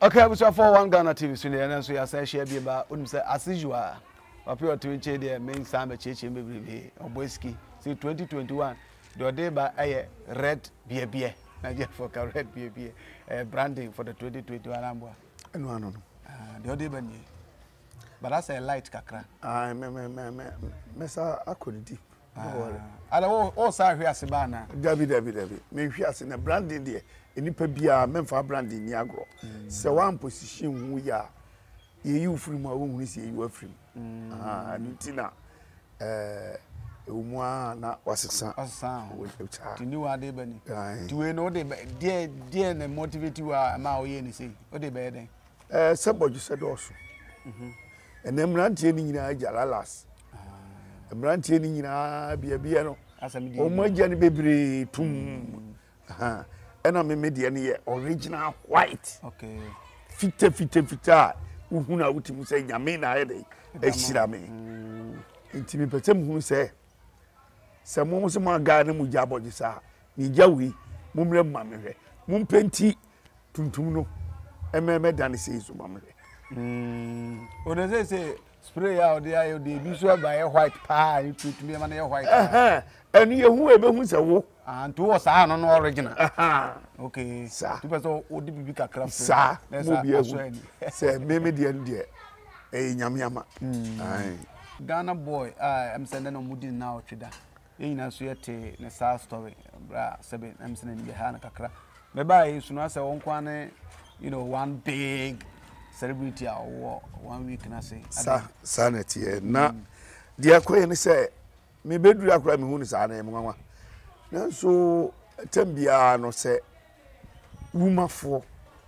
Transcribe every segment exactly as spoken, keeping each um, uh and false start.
Okay, we for one Ghana T V studio and so you say share be about um say as usual. Appear to each the main summer church in baby OBOY SIKI. See twenty twenty-one. The day by a red beer beer. Nigeria for red beer beer branding for the twenty twenty-one ambo. No no no. Ah, the day ban. But that's a light kakra. Ah, me me me me me sa akodi. Ah, ada o o sa hwe ase ba na. David David David. Me hwe ase na branding there. Enipa bia memfa branding ni agro. Se one position hu ya ye yi ufrim a wo hu se ye yi afrim. Ah, nutina eh umwa na wasesa wasesa wo ti ni wa de bani ti we no de de de na motivate wa ma o ye ni sei o de be den eh seboju se do so mhm enem rantie ni nyina jalalas ah rantie ni nyina bia bia no asami o magya ni bebre tum aha ena me me de ne original white okay fite fite fita uhu na utimu se nyame na ye de ehira me intimi petem hu se se mo so ma ga na mu jaboji sa ni jawi mo mre ma me hwe mo penti tuntum no ememe dan se iso ma me hwe mm o de say say spray out there dey bi so ba white pa you to me ma na white eh enu ye hu e be hu se wo and to was ah no no original okay sa tu person o di bibi kakra sa mo bi ehu se meme de en de e nyame ama ai Ghana boy ah am sending no mudi na otweda e nyina so yete ne sa story bra seven am sending be ha na kakra me ba yi sunu ase won kwa ne you know one big celebrity or one week na say sa sanity na dia koye ne se me beduru akura me hu ni sa na em nwa na so tambia no se wumafo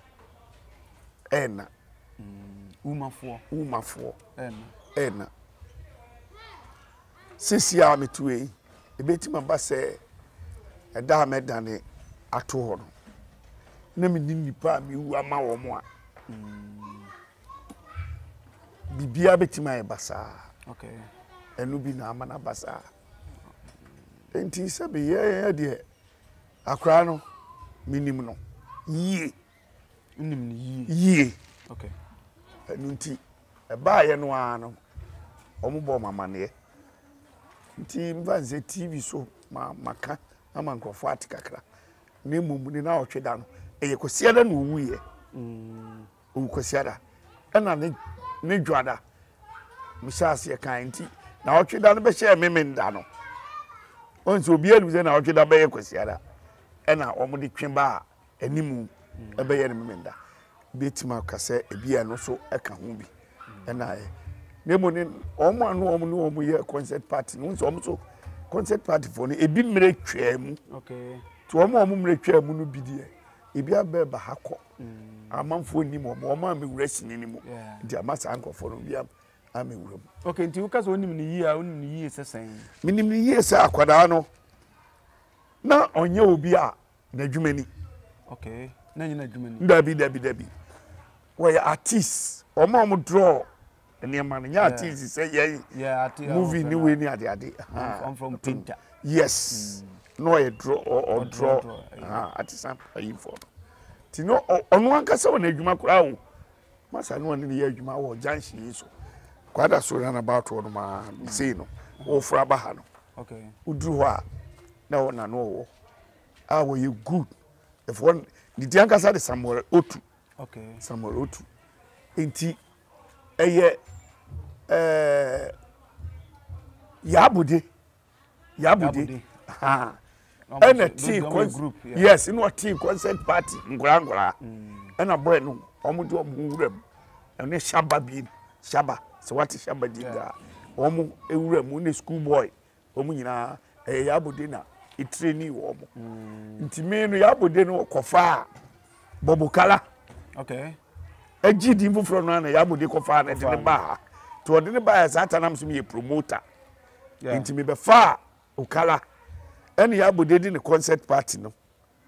ena wumafo wumafo ena ena sisi a metuwe ebetima ba se eda medane ato ho no na me nipa mi wu ama wo mo a bibia betima e basa okay enu bi na ama na basa enti se be ye ye de akra no minim no yie nim ni yie yie okay enu nti e ba ye no a no omubo mama ne nti mvanze T V so ma maka ama nkrofo atikakra ne mum ni na otweda no eye kosiada na owuye mm owu kosiada ena ne ne dwada misase kan nti na otweda no be hye memenda no onso obi anu ze na otweda be ye kosiada ena omudi twemba animu ebe ye memenda betima kase ebia no so eka ho bi ena e nemo ne omo anu omo no omo ye concert party no so omo so concert party for no ebi mre twam okay to omo omo mre twam no bi die ebi abe ba hakọ amanfo ni mo omo amewura sini ni mo di amasa ankofo no bi amewura okay nti uka so onim ni yi a onim ni yi sesen minim ni yi se akwada no na onye obi a na dwumani okay na nyina dwumani dabi dabi dabi we artist omo omo draw eni man nya artist say yeah yeah movie ni we ni ade ade I'm from painter yes no e draw or draw ah artist am for ti no onu anka se wona adwuma kura wo masa no ne ye adwuma wo janshi so kwada so na about no ma say no wo fra ba ha no okay udru ho a na wona no wo ah wo you good if one the anka say Samuel Otu okay Samuel Otu enti eye eh yabude yabude ha ena tea group yes in what tea concert party ngura ngura ena boy no omo do omo wuram ene shaba bi shaba so what shaba di ga omo ewuram ne school boy omo nyina eh yabude na itreni omo ntime no yabude no kofa bobukala okay agidi mfufuro no na yabude kofa na de ba to de ne ba ya satanam so me promoter ntime be fa okala ene yabude di ne concert party no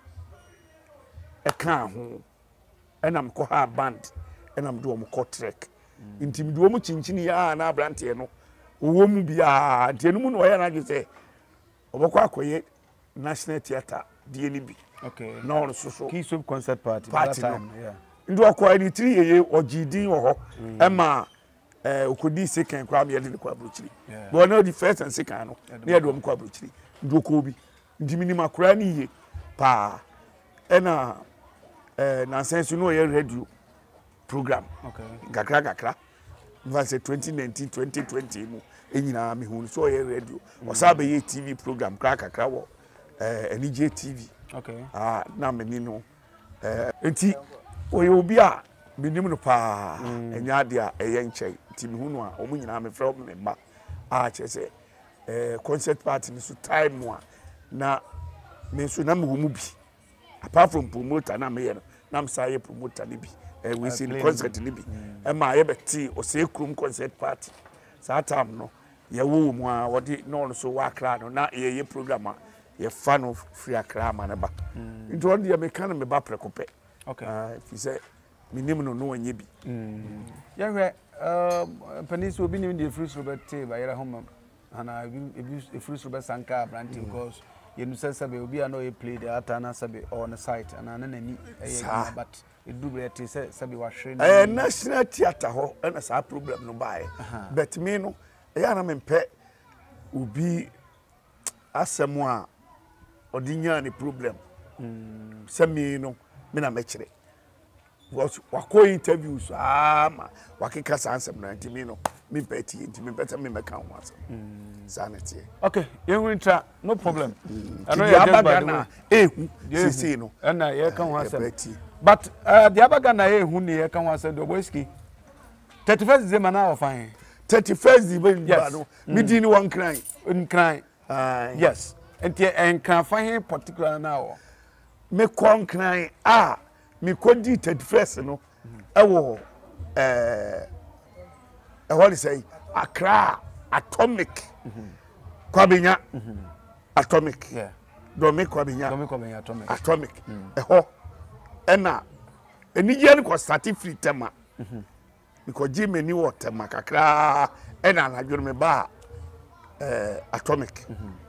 e kan ho enam ko ha band enam do mo ko trek ntime do mo chinchini ya na abrante no owo mu bia de no mu no ya na je se obokọ akoye National Theatre D N B okay no so so key sub concert party party that time no. yeah ndo akwa ni tiri ye ogidin wo ho e ma eh okodi second kwa me de kwa bruchiri but no the first and second no na ye do m kwa bruchiri ndo ko bi ndimi ma kura ni ye pa e na eh na sense no ye radio program okay gakra gakra verse twenty nineteen twenty twenty mu enyina me hu so ye radio o sabe ye T V program kra kakra wo eh N J T V okay ah na me ni no eh enti oye obi a binim no pa enya de a eye nche ti me hu no a omu nyina me frɛ me ma a che se eh concert party ni so time no a na me so na me hu mu bi apart from promoter na me ye no na me say promoter ni bi eh we see the concert ni bi e ma ye beti o say krum concert party sa time no ye wo mu a wo de no so wa kra no na ye ye program a ye fa no free akra ma na ba nti on de me kan me ba prekope okay ah if you say minim no no anye bi mm ya hwe um panis obi nim de free robert te ba yera homa ana e free robert sanka branti because you know say sabe obi ano e play the atana sabe on the site ana na nani e but e do be say sabe wa hwe eh national theater ho na sa problem no bae but me no e ya na me pɛ obi asɛm a odinya ni problem mm sɛ me no me na me kyerɛ was wako interviews ah ma wakeka sansem na ntimi no me peti ntimi peta me meka ho asem sanity okay you winter no problem I know you just na ehu sisi no na ye ka ho asem but uh, the abaga na ehu ni ye ka ho asem do Oboy Siki thirty-first December na ofan thirty-first December no me di ni one cry cry uh yes enti en kan fan particular na o me kon cry ah me kodi thirty-first no e wo eh e what say Accra atomic kwabenya atomic yeah do me kwabenya do me kwabenya atomic atomic e ho e na enije ni ko start free tema because jimmy ni wo tema kakra e na na dworo me ba eh atomic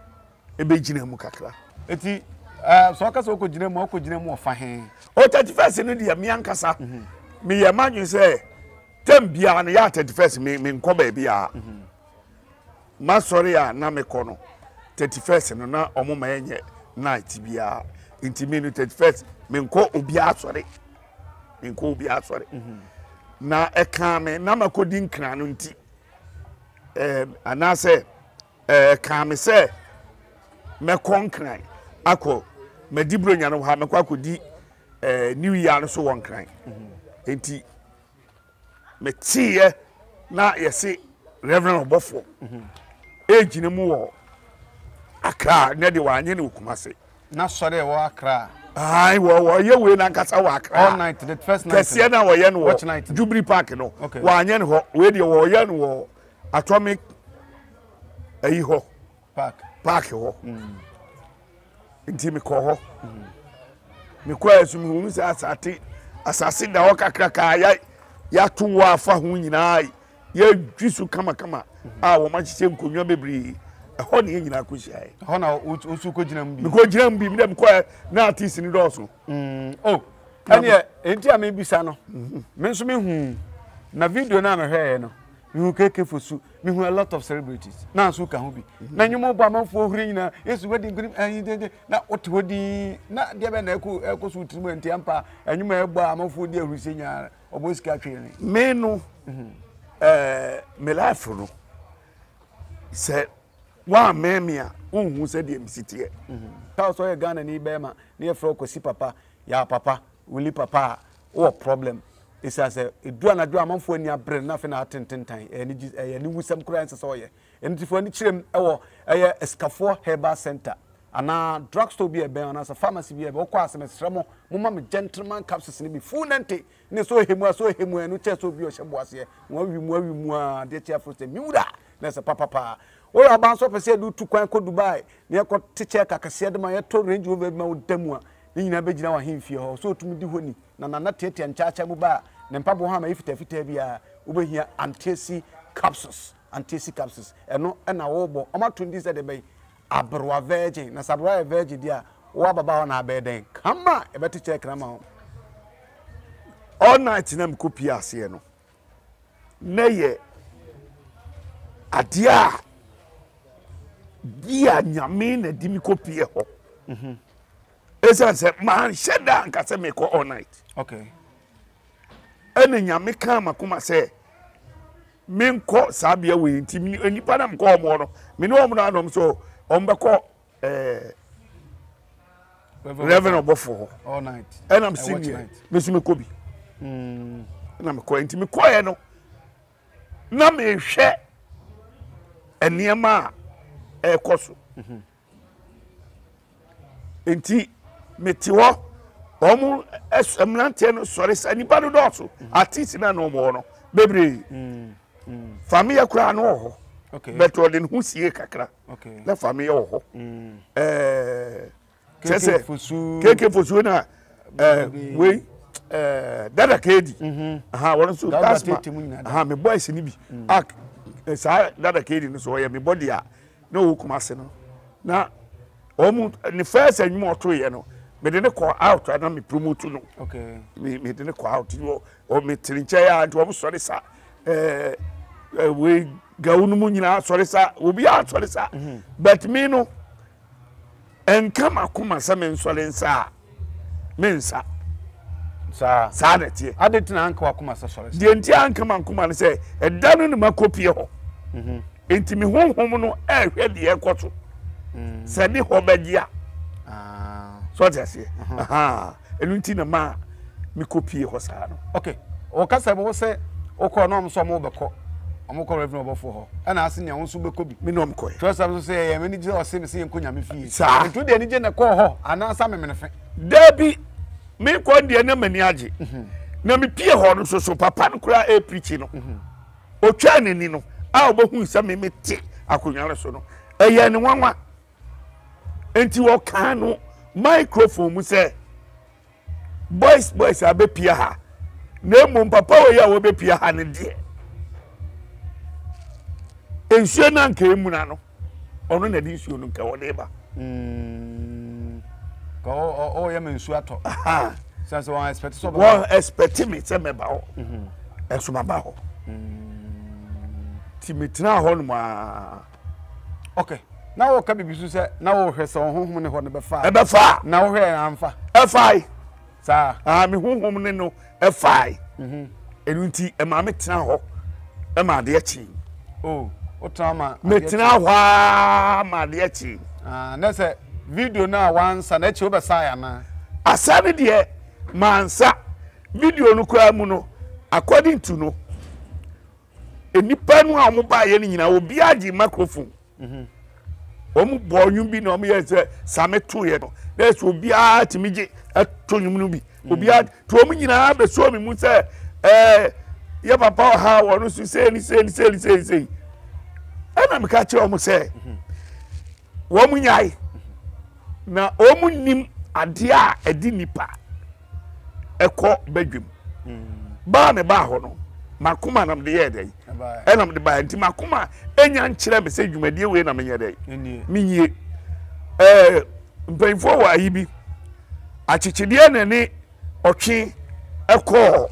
e be gina mu kakra eti Uh, so aka so ko gina mu ko gina mu ofa he o thirty-first no dia mi ankasa me ye manyu se tem bia na ya thirty-first me me nko ba bia ma sorry a na me ko no thirty-first no na omo ma yenye night bia intimi no thirty-first me nko obi asori me nko obi asori na e kan me na makodi nkran no nti eh anase eh kan me se me konkran akọ medibro nya no ha me kwa kodi eh new year no so won kran enti me tie na yesi Rev Obofour age ne mu wo Accra ne de wanye ne Kumase na sore wo Accra ai wo wo ye we na nkasa wo Accra all night the first night kese na wo ye no wo Jubilee Park no wanye ne ho we de wo ye no wo Atomic ayi ho park park ho nti me ko ho me ko asum hu se asate asase da ho kakra ka ya ya to afa hu nyina ya dwisu kama kama a wo ma chiche nkonwa bebri e ho ne nyina ko hia e ho na osu ko gina mbi me ko gina mbi me dem ko na artist ni do so mm oh ene enti a me bisa no me nso me hu na video na me hwe no me hu keke fosu me hu a lot of celebrities na so ka hu bi na nyumo ba manfo huri nyina yesu wedding grim ayi na ote hodi na de be na eko eko so trimu enti ampa anyumo egbo amanfo di ahuruse nya Oboy Siki atwe ni me no eh me life no se wa memia unhu se de msitie ta so ye Ghana ni be ma na ye fro kosi papa ya papa wuli papa o problem isa se edu anadwo amanfo ani abre na fe na atententan eni eni wusam kura nse so ye enitifo ani kirem ewo eye escafo herbal center ana drugstore bi e ben ana sa pharmacy bi e be okwa asemesremo mumma me gentleman capsules ni bi fu nante ne so hemu so hemu enu che so bi o hyebo ase wo wi mu awi mu a de che afro se miura na se papa pa o ya ban so pese du tu kwan ko Dubai ne ko teche kakase de ma ye to Range Rover bi ma odamu a ni nyina be gina wa hemfie ho so tumi di honi na na na tete nchacha mu ba ne mpabo ha ma ifita fita bia ubehia antesi capsules antesi capsules eno na wo bo o ma twenty said be abrwa virgin na sabra virgin dia wo baba na abeden kama e beti check na ma all night na me copy ase no na ye adia dia nyame na di me copy ho mhm esa se man sheda nka se me ko all night okay ene nyame ka makoma se me nko sabia we nti nipa na mko omo no me no omo na no so ombeko eh Rev Obofour all night and I'm singing me so me ko bi mm na me ko nti me ko ye no na me hwe eniema e koso mhm enti me ti ho omo emnante no sori sa nipa do do so artist na no mo no bebre mm mm family kura no ho okay but odin hu sie kakra okay na family ho mm eh keke fosu keke fosu na eh we eh dada kedi mhm aha won so asma aha me boys ni bi ak sa dada kedi no so ye me body a na wo kuma se no na omu ni first anwum oto ye no me de ne call out na me promote no okay me me de ne call out yo o me trinche ya nti wo sorry sa eh we gawunu mu nyina sorry sa obi a sorry sa but me no en kama kuma sa men sorry nsa mensa sa sa na tie adetina anka wakuma sa sorry de nti anka man kuma ne se edanu ne makopie ho mhm enti me honhom no ehwe de ekoto mm se ni ho bagia ah so just say aha enu nti na ma me kopie ho sa no okay o ka se bo se o ko no am so mo be ko am ko Rev Obofour ho ana ase nya wonso be ko bi me no am ko first am so say ya me ni je o se me se enko nya me fie ntu de ni je na ko ho ana sa me me ne fe dabi me ko de na mani age na me pie ho no so so papa no kura e preach no o twa ni ni no a obohu sa me me ti akonware so no eye ni wanwa enti wo kan no microphone mu say boys boys abepia ha na emu papa wo ya wo bepia ha ne de ensuo na nka emu na no ono na di nsuo no nka wo de ba mm ko o o ya mensuo ato aha sense one expect so one expect me say me ba ho mhm eso ma ba ho mm ti metina ho no ma okay na wo ka bibisu se na wo hwese honhom ne ho ne be fa e be fa na wo hwe amfa e fa sa ah me honhom ne no e fa mhm enu nti e ma metina ho e ma de achi oh o tama metina ho ma de achi ah na se video na wansa na echi obesa ya na asane de mansa video no kwa mu no according to no enipa no a mo ba ye ni nyina obi agi microphone mhm omu bonyu bi na omu ye se same to ye no na so obi a timije atonyum no bi obi a to omu nyina be so mi mu se eh ye papa ha wo no so se ni se ni se ni se se ana me ka che omu se wo mu nyai na omu nim ade a edi nipa ekọ badwem ba me ba ho no makoma nam de ye dey e nam de ba nti makoma enya nkyere me se dwumadie we na menye dey minye eh mpenfo wa yi bi achichide na ni otwe ekọ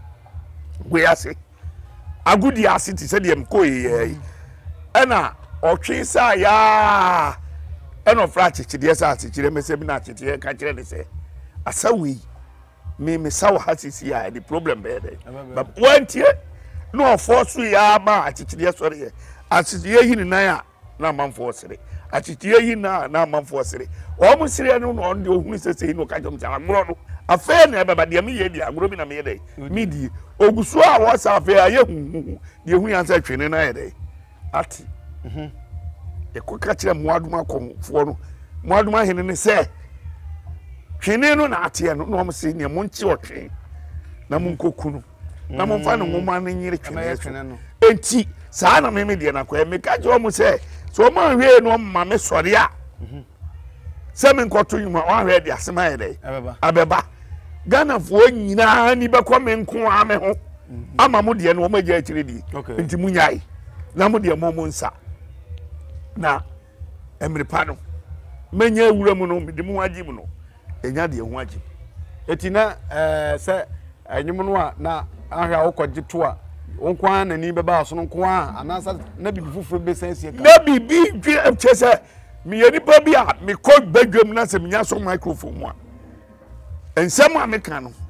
we ase agudi ase ti se de mko ye ena otwe sa ya ena ofra achichide sa achichide me se bi na achichide ka kire de se asawi me me saw hasisi ya the problem be there but one tie no force ya ma achichide sori ye achichide yi ni nan a na manfo sere achichide yi na na manfo sere o mu sere no no de ohunu sese no ka jom ta agro no afa na baba de me ye di agro bi na me ye dey me di ogusu a wo sa afa ya ye hu de hu yan sa twene na ye dey ati mhm e ko ka kire moaduma komfo no moaduma hene ne se twene no na ate no no mo se ne mo nchi otwe na mo nkokunu na mo fa no ngoma na nyire twene no enti saa na me me de na kwa me ka je o mo se so mo hwe no ma me sori a mhm se me nkoto nyuma o hwe de asema ye dey abeba abeba Ghana fo nyina ni be ko me nko a me ho ama mo de no mo agya akire di enti munyai na mo de mo mo nsa na emre pa no menya ewura mu no me de mu agi mu no enya de ho agi etina eh se enyum no a na ahwa wokɔgye to a wonkwan na ni beba so no kwa anasa na bibi fufuro be sense ka na bibi dwe chese me ye nipa bi a me ko badwam na se me nya so microphone mu a ensem a me kan no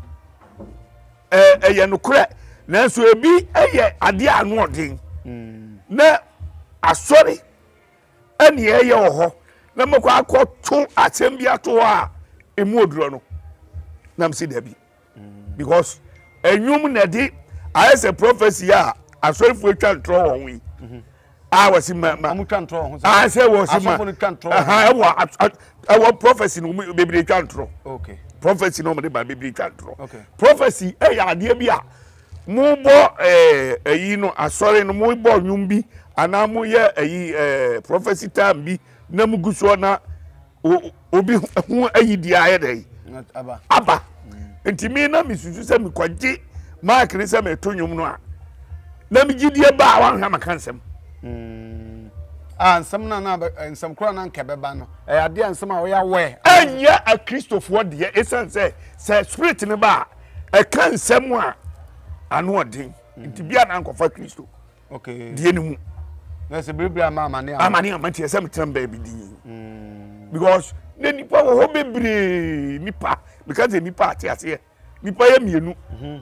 eh eh ye no kure na so ebi eye ade anu odin na asori ani eye oho na mako akoto atem bi ato a emu oduro no na msi da bi because enyum na di I say prophecy ya asori fu twa ntro won wi ah wasi ma amu twa ntro ho ah say wasi ma ah e wo prophecy no bebiri twa ntro okay prophecy no me ba bebiri twa ntro okay prophecy e ya ade bi a mu bo eh eyi no asori no mu bo nwum bi ana mu ye eyi eh prophecy time bi na mu guso na obi hu ayi di aye dai aba aba ntimi na misusu se mi kwaje Mark ni se me to nwum no a na mi gidie ba wan ha makansem mm ah nsem na na nsem kro na nka beba no e ade nsem a wo ya we anya a Christopher de esan se se spirit ni ba e kan nsem a anu odin nti bia na nkofa Christo okay die ni mu na se bibia ma amane amane amati se metem ba bi din mm because ne nipa wo ho bebre nipa because nipa ate ase nipa ya mienu mhm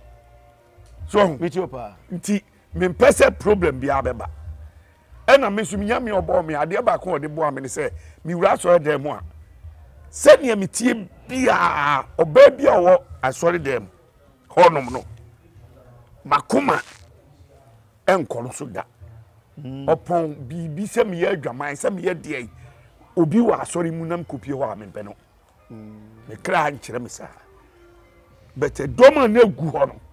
so mitiopa nti me pese problem bi abeba ena mesumi nya me obo me ade ba ko de bo amene se mi wura so dem a se ne metie bia oba bia wo asori dem honom no makoma enkoro so da opon bibi se me ya adwaman se me ya de obi wa asori mu nam kopie ho amempe no me kra nkyere me sa bete doma na gu ho no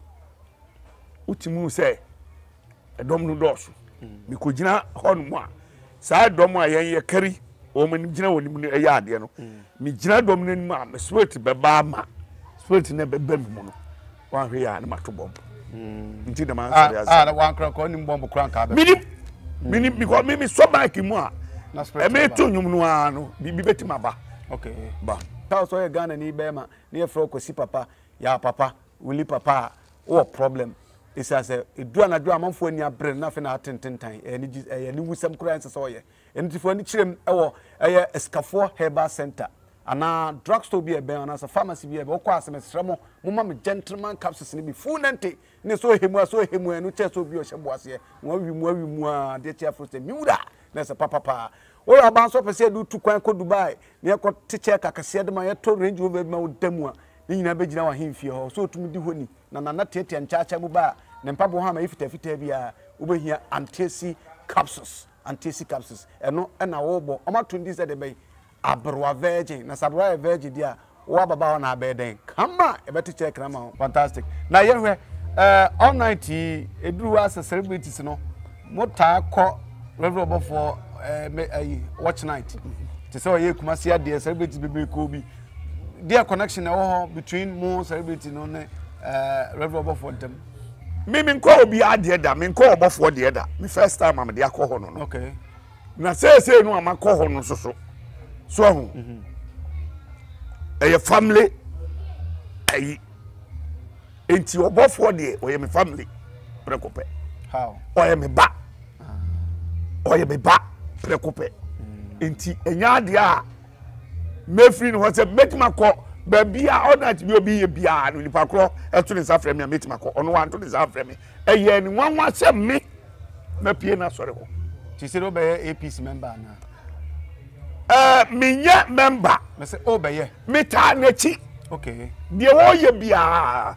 utimu se edom no doso mi ko gina honu mu a saa dom a yen ye kari o mani gina woni mu eya ade no mi gina dom no mu a me spirit be ba ma spirit na be bam mu no wan hwe ya na mato bom nti da man sare ah ah wan kra ko ni bom kra ka be mini mini because me me so back mu a e me to nyum no a no bi betima ba okay ba ta so ye Ghana ni be ma ni e fro ko si papa ya papa wuli papa o problem isa se edu anadwo amanfo ani abre na fe na atententan eni eni wusam kura ense so ye eni tifo ani kirem ewo eye escafo herbal center ana drugstore bi e ben ana pharmacy bi e be okwa asemesremo moma me gentleman capsules ni bi funente ne so hemu so hemu enu che so bi o hyebo ase wo wi mu awi mu a de che afro se miura na se papa pa o ya ban so pese du tu kwan ko Dubai ne ko teche kakase de ma ye to Range Rover bi ma wodamu a ni nyina be gina wa hemfie ho so tumi di honi na na na tete nchacha mu ba ne mpabo ha ma ifita fita bia ubehia antesi capsules antesi capsules eno na wo bo o ma tundi se de be abrwa virgin na sabra virgin dia wo baba na abeden kama e beti check na ma fantastic na ye hwe eh all night eduru as celebrities no mota ko Rev Obofour eh watch night to say ye kumasi ade celebrities bebe ko bi there connection e wo between more celebrity no ne eh Rev Obofour dem me me nko obi ade da me nko Obofour de da me first time am de akọ no no okay na say say no am akọ ho no so so so ho mhm eh family eh enti Obofour de o ye me family prekope how o ye me ba o ye me ba prekope enti enya de a me free no say make makọ ba bia onat bi obi ye bia no nipa kro eto ne safre me metima ko ono wan to ne safre me eye ni wan wan se me na pie na sore ho ti se do be A P C member na eh minya member me se o be ye meta na chi okay de wo ye bia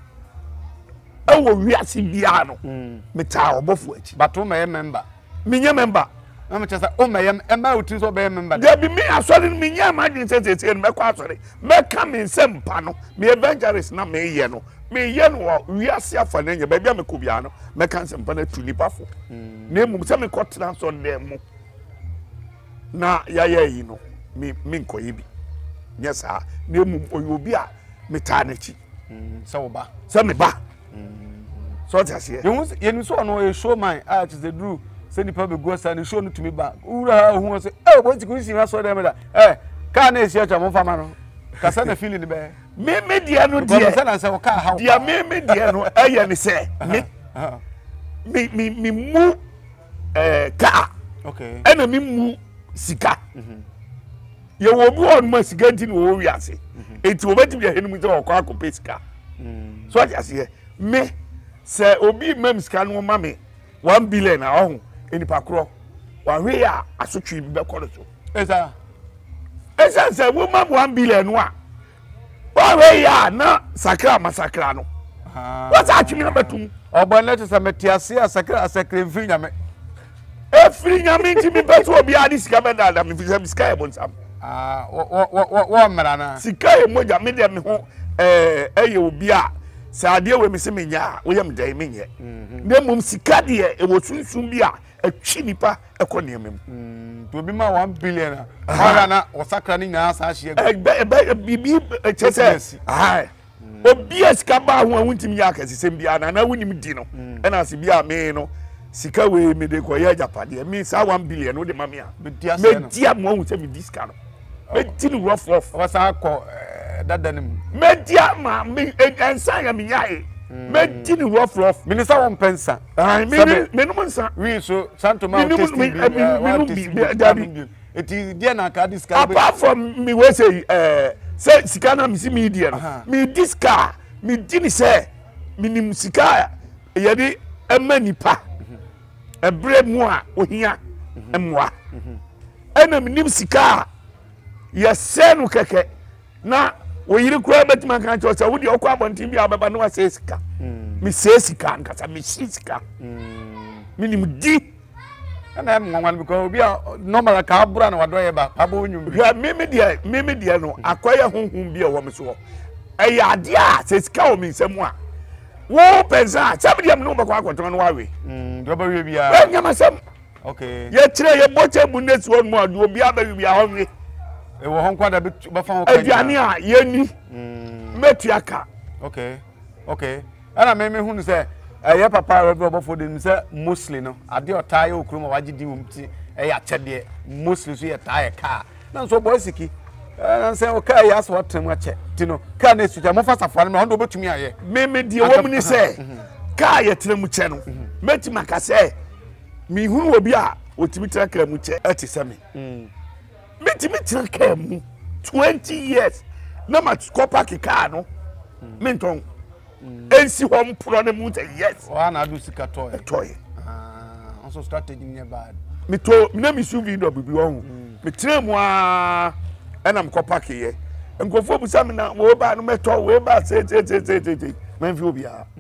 e wo wiase bia no meta Obofour achi but o me member minya member am chesa o me e ma uti so be member de bi me asori minya ma din se se me kwa asori me ka me sempa no me evangelist na me ye no me ye no wiase afa na nya ba bia me ko bia no me ka sempa na tu nipa fo na emu se me ko transfer dem mo na ya ya yi no me me nkoye bi nya sa na emu oyobi a me ta na chi se wo ba se me ba so ta se you you know so no e show my ah it is the drew say nipa be go sa ni show no to me ba ura hu say eh bo ti ku si na so dem da eh ka na esi acha mo fama no ka sa na feeling be me me dia no dia dia me me dia no eye ne se me me me me mu eh ka okay ena me mu sika ye wo bi on ma sika nti no wo wi ase enti wo beti bi ahenu mu se wo kwa ko pesika so ati ase me se obi mam sika no ma me one billion na ohun enipa kro wa hwe ya asotwe bi be kọ so esa esa se wo mam one billion no a wa hwe ya na sakra masakra no ah what atwimi na betum obo let se metiase asakra asakra mfiri nyame e firi nyame nti mi beto obi adi sika be da da mi fi sika e bonsam ah wo wo wo mra na sika e moja me de me ho eh eye obi a sa ade we me se menya wo yam dan menye na mum sika de e wo sunsun bi a atwi nipa e ko ne mem to obi ma one billion na na wo sakra ni nya sa hye e bibi chese ah obi sika ba ho awuntimi ya akasisem bia na na wunim di no e na se bia me no sika we me de ko ya japade me sa one billion no de ma me a me dia mo hu se me disca no me ti no rough rough wa sa ko dadanim me dia ma me ensan ya me yae me ti no rough rough me sa won pensa ah me me no nsa we so santo ma test me me dabi eti dia na ka disca apart from me we say eh say sika na me si me dia no me disca me di ni say minim sika ye de emanipa ebre mu a ohia emwa ena minim sika ye se no keke na oyiri kura betima kan cho se wodi okwa abontin bi ababa no ase sika mi se sika nkasa mi sika minim di ana em ngwan because obi a normal ka abura na wado ye ba abo nyum hwa meme dia meme dia no akwaya honhom bi a wo me so e ya de a se sika o mi nsemu a wo pensa sabi dia no bakwa akwato no wawe mm do ba we bia e nyama sam okay ye kire ye boche bu nesu won mu adu obi abawi bia honwe e wo hon kwada ba fa ho kan aduane a ye ni mm metuaka okay okay ana me me hunu se eye papa Rev Obofour de se muslim no ade otaye okroma waje di wumti e ya chede muslim so ye taye ka na so boy siki na se o ka ya so watem ache ti no ka na esuja mo fa safo no hondo betumi aye me me die wo mni se ka ye tere mu che no metima ka se mi hunu obi a otimi tere ka mu che ati se me mm metimi tere ka mu twenty years na ma kopa kika no menton ensi hom pro ne mu te yes wa na do sika toy toy ah also strategy near bad me to na mi su vi do bibi wo hu me tere mu a enam kopa kiye nkofo bu sam na wo ba no meto we ba se se se se se man fi obi a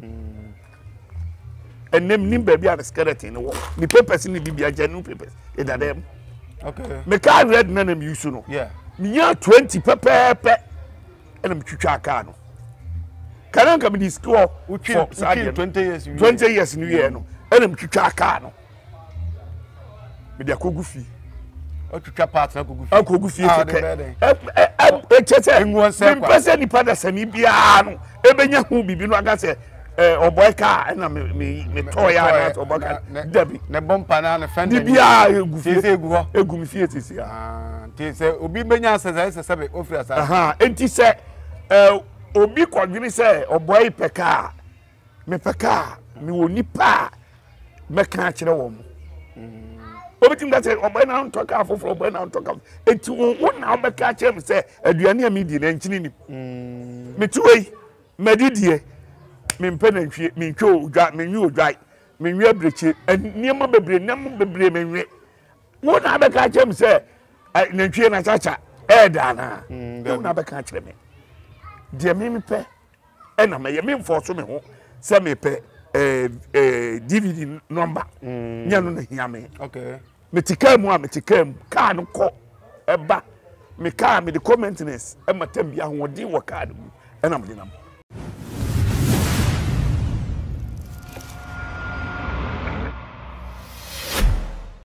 enem nim ba bia the skeleton wo ni papers ni bibia janu papers e da dem okay me ka red na na mi use no yeah mi ya twenty pepepe enam twitwa aka no kanan ka mi di score for twenty years twenty years new year no enam twitwa aka no me dia kogu fi o twitwa part na kogu fi akogu fi keke e chese enwo se kwa pese ni pada sani bia no ebenya hu bibi no aga se eh oboy ka na me me toy ya na oboy ka dabi ne bompa na na fende bia egu fi egu ho egu mi fi etisi ah ti se obi benya se se se ofri asa aha enti se eh obi kwadwini se oboy peka me peka me woni pa me ka kire wo mu obi tim that say oboy na talk afofo oboy na talk enti wo na obeka kire me se aduane a me di na nchini ni mm me tuwei medidie me mpena nhwie me ntwo odwa me nwi odwa me nwi abreche niam bebre niam bebre me nwi wo na obeka kire me se na ntwie na chacha e da na wo na obeka kire me die me me pe e na me ye me mfo me ho se me pe eh eh D V D number nya no na hia me okay me tika mu a me tika mu ka no ko e ba me ka me the commentiness e matam bia ho di wo ka do e na me dinam